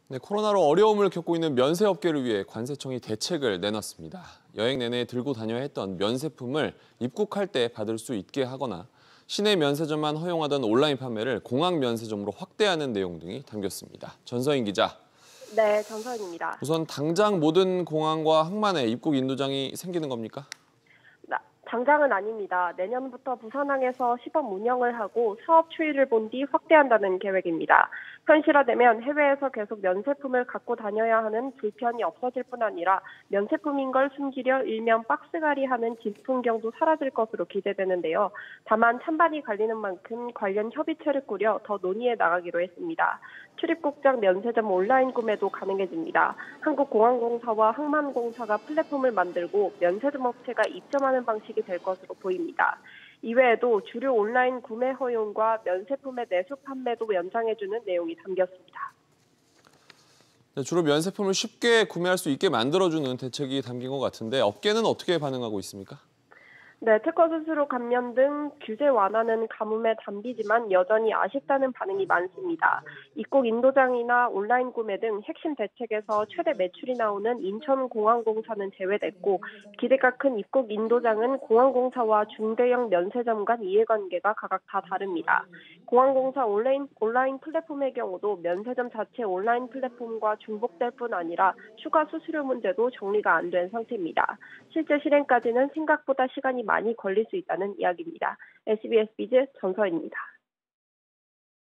네, 코로나로 어려움을 겪고 있는 면세업계를 위해 관세청이 대책을 내놨습니다. 여행 내내 들고 다녀야 했던 면세품을 입국할 때 받을 수 있게 하거나 시내 면세점만 허용하던 온라인 판매를 공항 면세점으로 확대하는 내용 등이 담겼습니다. 전서인 기자. 네, 전서연입니다. 우선 당장 모든 공항과 항만에 입국 인도장이 생기는 겁니까? 당장은 아닙니다. 내년부터 부산항에서 시범 운영을 하고 사업 추이를 본 뒤 확대한다는 계획입니다. 현실화되면 해외에서 계속 면세품을 갖고 다녀야 하는 불편이 없어질 뿐 아니라 면세품인 걸 숨기려 일명 박스갈이하는 진풍경도 사라질 것으로 기대되는데요. 다만 찬반이 갈리는 만큼 관련 협의체를 꾸려 더 논의해 나가기로 했습니다. 출입국장 면세점 온라인 구매도 가능해집니다. 한국공항공사와 항만공사가 플랫폼을 만들고 면세점 업체가 입점하는 방식이 될 것으로 보입니다. 이외에도 주류 온라인 구매 허용과 면세품의 내수 판매도 연장해주는 내용이 담겼습니다. 네, 주로 면세품을 쉽게 구매할 수 있게 만들어주는 대책이 담긴 것 같은데 업계는 어떻게 반응하고 있습니까? 네, 특허 수수료 감면 등 규제 완화는 가뭄에 담비지만 여전히 아쉽다는 반응이 많습니다. 입국 인도장이나 온라인 구매 등 핵심 대책에서 최대 매출이 나오는 인천공항공사는 제외됐고 기대가 큰 입국 인도장은 공항공사와 중대형 면세점 간 이해관계가 각각 다 다릅니다. 공항공사 온라인 플랫폼의 경우도 면세점 자체 온라인 플랫폼과 중복될 뿐 아니라 추가 수수료 문제도 정리가 안 된 상태입니다. 실제 실행까지는 생각보다 시간이 많이 걸릴 수 있다는 이야기입니다. SBS 비즈 전서입니다.